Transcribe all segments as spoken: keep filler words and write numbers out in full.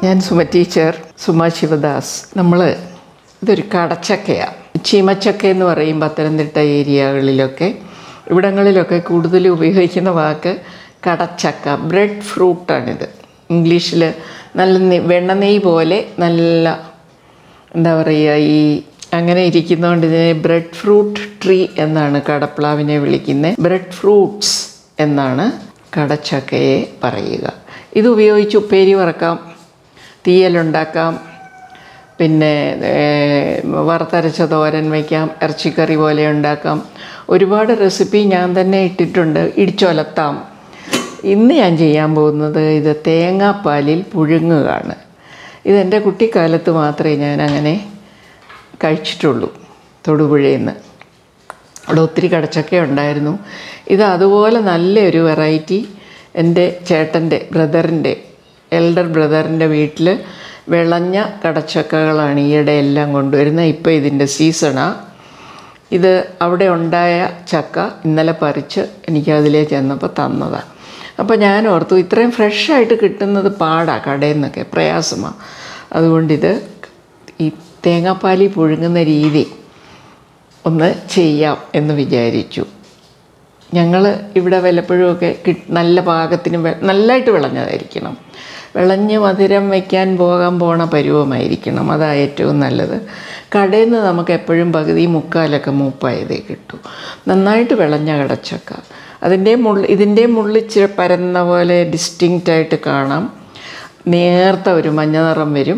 ഞാൻ സുമ ടീച്ചർ, സുമ ശിവദാസ്. നമ്മൾ ഇതൊരു കടച്ചക്കയാണ്. ചീമച്ചക്ക എന്ന് പറയും പത്തനംതിട്ട ഏരിയകളിലൊക്കെ. ഇവിടങ്ങളിലൊക്കെ കൂടുതൽ ഉപയോഗിക്കുന്ന വാക്ക് കടച്ചക്ക. ബ്രെഡ് ഫ്രൂട്ടാണിത്. ഇംഗ്ലീഷിൽ നല്ല വെണ്ണ നെയ്യ് പോലെ നല്ല എന്താ പറയുക, ഈ അങ്ങനെ ഇരിക്കുന്നതുകൊണ്ട് ഇതിനെ ബ്രെഡ് ഫ്രൂട്ട് ട്രീ എന്നാണ് കടപ്ലാവിനെ വിളിക്കുന്നത്. ബ്രെഡ് ഫ്രൂട്ട്സ് എന്നാണ് കടച്ചക്കയെ പറയുക. ഇത് ഉപയോഗിച്ച് ഉപ്പേരി വറക്കാം, തീയലുണ്ടാക്കാം, പിന്നെ വറുത്തരച്ച തോരൻ വയ്ക്കാം, ഇറച്ചിക്കറി പോലെ ഉണ്ടാക്കാം. ഒരുപാട് റെസിപ്പി ഞാൻ തന്നെ ഇട്ടിട്ടുണ്ട്. ഇടിച്ചൊലത്താം. ഇന്ന് ഞാൻ ചെയ്യാൻ പോകുന്നത് ഇത് തേങ്ങാപ്പാലിൽ പുഴുങ്ങുകയാണ്. ഇതെൻ്റെ കുട്ടിക്കാലത്ത് മാത്രമേ ഞാൻ അങ്ങനെ കഴിച്ചിട്ടുള്ളൂ. തൊടുപുഴയിൽ നിന്ന് അവിടെ ഒത്തിരി കടച്ചക്ക ഉണ്ടായിരുന്നു. ഇത് അതുപോലെ നല്ലൊരു വെറൈറ്റി എൻ്റെ ചേട്ടൻ്റെ ബ്രദറിൻ്റെ എൽഡർ ബ്രദറിൻ്റെ വീട്ടിൽ വിളഞ്ഞ കടച്ചക്കകളാണ് ഈയിടെ എല്ലാം കൊണ്ടുവരുന്നത്. ഇപ്പോൾ ഇതിൻ്റെ സീസണാണ്. ഇത് അവിടെ ഉണ്ടായ ചക്ക ഇന്നലെ പറിച്ച് എനിക്ക് അതിലേ ചെന്നപ്പോൾ തന്നതാണ്. അപ്പോൾ ഞാൻ ഓർത്തു ഇത്രയും ഫ്രഷായിട്ട് കിട്ടുന്നത് പാടാണ്, കടയിൽ നിന്നൊക്കെ പ്രയാസമാണ്. അതുകൊണ്ടിത് ഈ തേങ്ങാപ്പാലിൽ പുഴുങ്ങുന്ന രീതി ഒന്ന് ചെയ്യാം എന്ന് വിചാരിച്ചു. ഞങ്ങൾ ഇവിടെ വല്ലപ്പോഴുമൊക്കെ കിട്ട് നല്ല പാകത്തിന് നല്ലതായിട്ട് വിളഞ്ഞതായിരിക്കണം. വിളഞ്ഞ് മധുരം വയ്ക്കാൻ പോകാൻ പോണ പരുവമായിരിക്കണം. അതാണ് ഏറ്റവും നല്ലത്. കടയിൽ നിന്ന് നമുക്ക് എപ്പോഴും പകുതി മുക്കാലൊക്കെ മൂപ്പായതേ കിട്ടൂ. നന്നായിട്ട് വിളഞ്ഞ കടച്ചക്ക. അതിൻ്റെ മുള്ള് ഇതിൻ്റെ മുള്ളിച്ചിരി പരന്ന പോലെ ഡിസ്റ്റിങ്ക്റ്റായിട്ട് കാണാം. നേർത്ത ഒരു മഞ്ഞ നിറം വരും.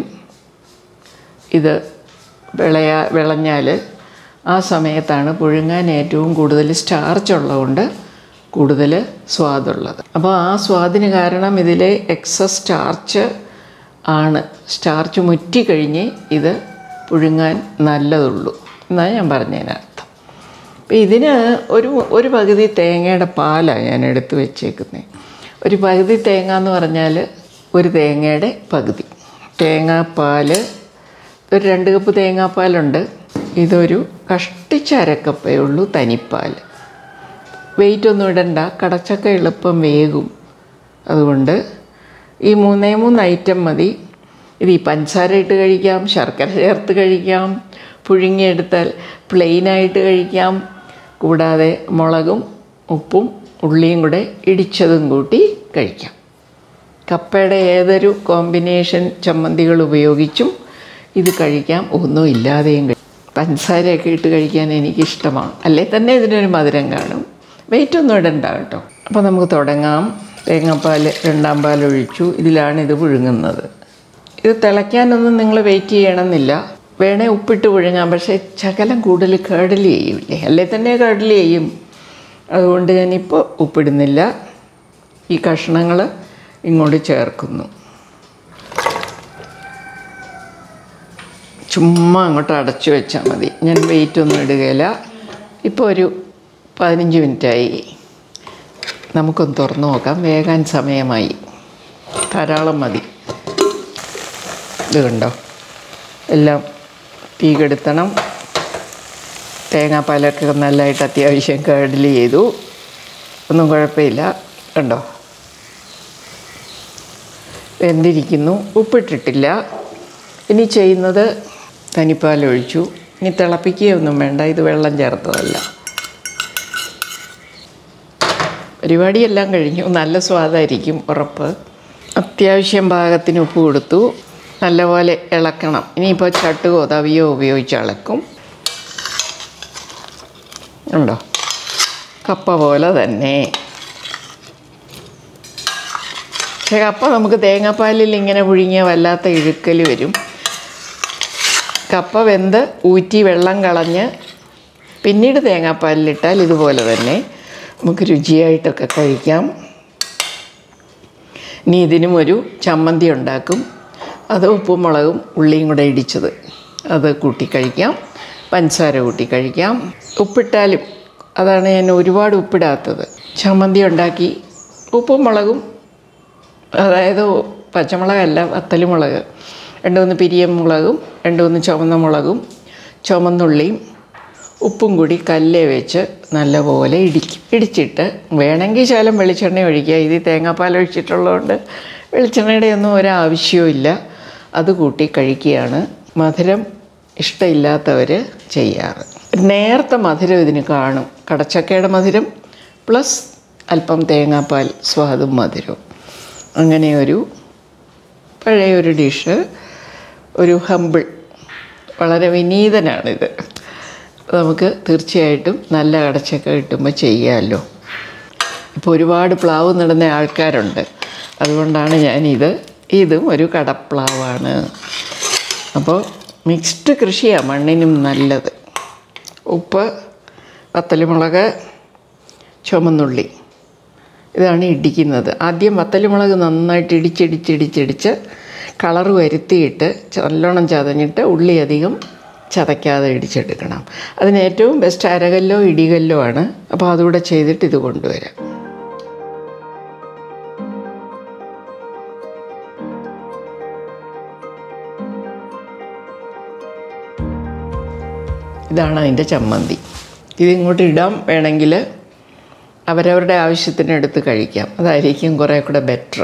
ഇത് വിളയാ വിളഞ്ഞാൽ ആ സമയത്താണ് പുഴുങ്ങാൻ ഏറ്റവും കൂടുതൽ സ്റ്റാർച്ച് ഉള്ളതുകൊണ്ട് കൂടുതൽ സ്വാദുള്ളത്. അപ്പോൾ ആ സ്വാദിന് കാരണം ഇതിലെ എക്സസ് സ്റ്റാർച്ച് ആണ്. സ്റ്റാർച്ച് മുറ്റിക്കഴിഞ്ഞ് ഇത് പുഴുങ്ങാൻ നല്ലതുള്ളൂ എന്നാണ് ഞാൻ പറഞ്ഞതിനർത്ഥം. അപ്പോൾ ഇതിന് ഒരു ഒരു പകുതി തേങ്ങയുടെ പാലാണ് ഞാൻ എടുത്ത് വെച്ചേക്കുന്നത്. ഒരു പകുതി തേങ്ങ എന്ന് പറഞ്ഞാൽ ഒരു തേങ്ങയുടെ പകുതി തേങ്ങാപ്പാൽ. ഒരു രണ്ട് കപ്പ് തേങ്ങാപ്പാലുണ്ട്. ഇതൊരു കഷ്ടിച്ച അരക്കപ്പേ ഉള്ളൂ തനിപ്പാൽ. വെയിറ്റൊന്നും ഇടണ്ട, കടച്ചക്ക എളുപ്പം വേകും. അതുകൊണ്ട് ഈ മൂന്നേ മൂന്ന് ഐറ്റം മതി. ഇത് ഈ പഞ്ചസാര ഇട്ട് കഴിക്കാം, ശർക്കര ചേർത്ത് കഴിക്കാം, പുഴുങ്ങിയെടുത്താൽ പ്ലെയിനായിട്ട് കഴിക്കാം. കൂടാതെ മുളകും ഉപ്പും ഉള്ളിയും കൂടെ ഇടിച്ചതും കൂട്ടി കഴിക്കാം. കപ്പയുടെ ഏതൊരു കോമ്പിനേഷൻ ചമ്മന്തികൾ ഉപയോഗിച്ചും ഇത് കഴിക്കാം. ഒന്നും ഇല്ലാതെയും കഴിക്കാം. പഞ്ചസാരയൊക്കെ ഇട്ട് കഴിക്കാൻ എനിക്കിഷ്ടമാണ്. അല്ലേ തന്നെ ഇതിനൊരു മധുരം കാണും. വെയിറ്റൊന്നും ഇടണ്ട കേട്ടോ. അപ്പോൾ നമുക്ക് തുടങ്ങാം. തേങ്ങാപ്പാൽ രണ്ടാം പാൽ ഒഴിച്ചു. ഇതിലാണ് ഇത് പുഴുങ്ങുന്നത്. ഇത് തിളയ്ക്കാനൊന്നും നിങ്ങൾ വെയിറ്റ് ചെയ്യണമെന്നില്ല. വേണേൽ ഉപ്പിട്ട് പുഴുങ്ങാം. പക്ഷേ ശകലം കൂടുതൽ കേടലി ചെയ്യില്ലേ, അല്ലേ തന്നെ കേടലി ചെയ്യും. അതുകൊണ്ട് ഞാനിപ്പോൾ ഉപ്പിടുന്നില്ല. ഈ കഷ്ണങ്ങൾ ഇങ്ങോട്ട് ചേർക്കുന്നു. ചുമ്മാ അങ്ങോട്ട് അടച്ചു വെച്ചാൽ മതി. ഞാൻ വെയിറ്റൊന്നും ഇടുകയില്ല. ഇപ്പോൾ ഒരു പതിനഞ്ച് മിനിറ്റായി. നമുക്കൊന്ന് തുറന്ന് നോക്കാം. വേകാൻ സമയമായി. ധാരാളം മതി. ഇത് കണ്ടോ, എല്ലാം തീ കെടുത്തണം. തേങ്ങാപ്പാലൊക്കെ നല്ലതായിട്ട് അത്യാവശ്യം കേടലി ചെയ്തു. ഒന്നും കുഴപ്പമില്ല. കണ്ടോ, വെന്തിരിക്കുന്നു. ഉപ്പിട്ടിട്ടില്ല. ഇനി ചെയ്യുന്നത് തനിപ്പാലൊഴിച്ചു. ഇനി തിളപ്പിക്കുകയൊന്നും വേണ്ട. ഇത് വെള്ളം ചേർത്തതല്ല. പരിപാടിയെല്ലാം കഴിഞ്ഞു. നല്ല സ്വാദായിരിക്കും ഉറപ്പ്. അത്യാവശ്യം പാകത്തിന് ഉപ്പ് കൊടുത്തു. നല്ലപോലെ ഇളക്കണം. ഇനിയിപ്പോൾ ചട്ടുകോ തവിയോ ഉപയോഗിച്ച് ഇളക്കും. ഉണ്ടോ, കപ്പ പോലെ തന്നെ. പക്ഷേ കപ്പ നമുക്ക് തേങ്ങാപ്പാലിൽ ഇങ്ങനെ പുഴുങ്ങിയ വല്ലാത്ത ഇഴുക്കൽ വരും. കപ്പ വെന്ത് ഊറ്റി വെള്ളം കളഞ്ഞ് പിന്നീട് തേങ്ങാപ്പാലിലിട്ടാൽ ഇതുപോലെ തന്നെ നമുക്ക് രുചിയായിട്ടൊക്കെ കഴിക്കാം. ഇനി ഇതിനും ഒരു ചമ്മന്തി ഉണ്ടാക്കും. അത് ഉപ്പും മുളകും ഉള്ളിയും കൂടെ ഇടിച്ചത് അത് കൂട്ടി കഴിക്കാം. പഞ്ചസാര കൂട്ടി കഴിക്കാം. ഉപ്പിട്ടാലും അതാണ് ഞാൻ ഒരുപാട് ഉപ്പിടാത്തത്. ചമ്മന്തി ഉണ്ടാക്കി ഉപ്പും മുളകും, അതായത് പച്ചമുളകല്ല വത്തലുമുളക്, രണ്ട് മൂന്ന് പിരിയം മുളകും രണ്ട് മൂന്ന് ചുവന്ന മുളകും ചുമന്നുള്ളിയും ഉപ്പും കൂടി കല്ലേ വെച്ച് നല്ലപോലെ ഇടിക്കും. ഇടിച്ചിട്ട് വേണമെങ്കിൽ ശകലം വെളിച്ചെണ്ണ ഒഴിക്കുക. ഇത് തേങ്ങാപ്പാൽ ഒഴിച്ചിട്ടുള്ളതുകൊണ്ട് വെളിച്ചെണ്ണയുടെ ഒന്നും ഒരാവശ്യവും ഇല്ല. അത് കൂട്ടി കഴിക്കുകയാണ് മധുരം ഇഷ്ടമില്ലാത്തവർ ചെയ്യാറ്. നേർത്ത മധുരം ഇതിന് കാണും. കടച്ചക്കയുടെ മധുരം പ്ലസ് അല്പം തേങ്ങാപ്പാൽ സ്വാദും മധുരവും. അങ്ങനെയൊരു പഴയൊരു ഡിഷ്, ഒരു ഹമ്പിൾ, വളരെ വിനീതനാണിത്. നമുക്ക് തീർച്ചയായിട്ടും നല്ല കടച്ചക്ക കിട്ടുമ്പോൾ ചെയ്യാമല്ലോ. ഇപ്പോൾ ഒരുപാട് പ്ലാവ് നടുന്ന ആൾക്കാരുണ്ട്, അതുകൊണ്ടാണ് ഞാനിത് ഇതും ഒരു കടപ്ലാവാണ്. അപ്പോൾ മിക്സ്ഡ് കൃഷിയാണ് മണ്ണിനും നല്ലത്. ഉപ്പ്, വത്തലുമുളക്, ചുമന്നുള്ളി ഇതാണ് ഇടിക്കുന്നത്. ആദ്യം വത്തലുമുളക് നന്നായിട്ട് ഇടിച്ചിടിച്ചിടിച്ചിടിച്ച് കളറ് വരുത്തിയിട്ട് നല്ലോണം ചതഞ്ഞിട്ട് ഉള്ളി അധികം ചതയ്ക്കാതെ ഇടിച്ചെടുക്കണം. അതിന് ഏറ്റവും ബെസ്റ്റ് അരകല്ലോ ഇടികല്ലോ ആണ്. അപ്പോൾ അതുകൂടെ ചെയ്തിട്ട് ഇത് കൊണ്ടുവരാം. ഇതാണ് അതിൻ്റെ ചമ്മന്തി. ഇതിങ്ങോട്ട് ഇടാം, വേണമെങ്കിൽ അവരവരുടെ ആവശ്യത്തിന് എടുത്ത് കഴിക്കാം. അതായിരിക്കും കുറേ കൂടെ ബെറ്റർ.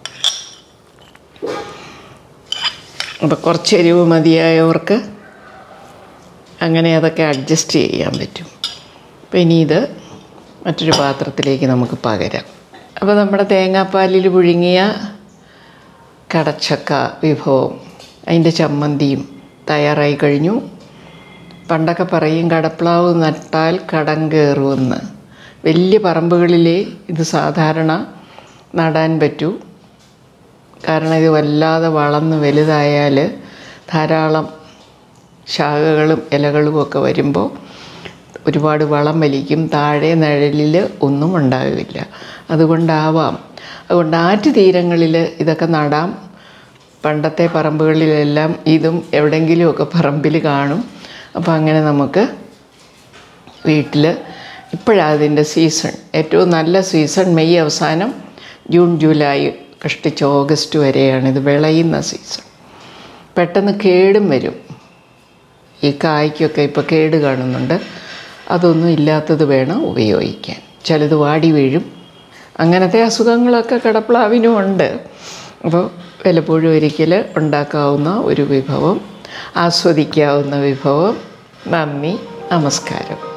അപ്പോൾ കുറച്ച് എരിവ് മതിയായവർക്ക് അങ്ങനെ അതൊക്കെ അഡ്ജസ്റ്റ് ചെയ്യാൻ പറ്റും. അപ്പോൾ ഇനി ഇത് മറ്റൊരു പാത്രത്തിലേക്ക് നമുക്ക് പകരാം. അപ്പോൾ നമ്മുടെ തേങ്ങാപ്പാലിൽ പുഴുങ്ങിയ കടച്ചക്ക വിഭവം, അതിൻ്റെ ചമ്മന്തിയും തയ്യാറായി കഴിഞ്ഞു. പണ്ടൊക്കെ പറയും കടപ്ലാവ് നട്ടാൽ കടം കയറുമെന്ന്. വലിയ പറമ്പുകളിലേ ഇത് സാധാരണ നടാൻ പറ്റൂ. കാരണം ഇത് വല്ലാതെ വളർന്ന് വലുതായാൽ ധാരാളം ശാഖകളും ഇലകളും ഒക്കെ വരുമ്പോൾ ഒരുപാട് വളം വലിക്കും. താഴെ നിഴലിൽ ഒന്നും ഉണ്ടാകില്ല. അതുകൊണ്ടാവാം. അതുകൊണ്ട് ആറ്റ് തീരങ്ങളിൽ ഇതൊക്കെ നടാം. പണ്ടത്തെ പറമ്പുകളിലെല്ലാം ഇതും എവിടെയെങ്കിലുമൊക്കെ പറമ്പിൽ കാണും. അപ്പോൾ അങ്ങനെ നമുക്ക് വീട്ടിൽ ഇപ്പോഴാണ് അതിൻ്റെ സീസൺ. ഏറ്റവും നല്ല സീസൺ മെയ് അവസാനം ജൂൺ ജൂലൈ കഷ്ടിച്ച് ഓഗസ്റ്റ് വരെയാണ് ഇത് വിളയുന്ന സീസൺ. പെട്ടെന്ന് കേടും വരും. ഈ കായ്ക്കൊക്കെ ഇപ്പോൾ കേട് കാണുന്നുണ്ട്. അതൊന്നും ഇല്ലാത്തത് വേണം ഉപയോഗിക്കാൻ. ചിലത് വാടി വീഴും. അങ്ങനത്തെ അസുഖങ്ങളൊക്കെ കടപ്ലാവിനും ഉണ്ട്. അപ്പോൾ വല്ലപ്പോഴും ഒരിക്കൽ ഉണ്ടാക്കാവുന്ന ഒരു വിഭവം, ആസ്വദിക്കാവുന്ന വിഭവം. നന്ദി, നമസ്കാരം.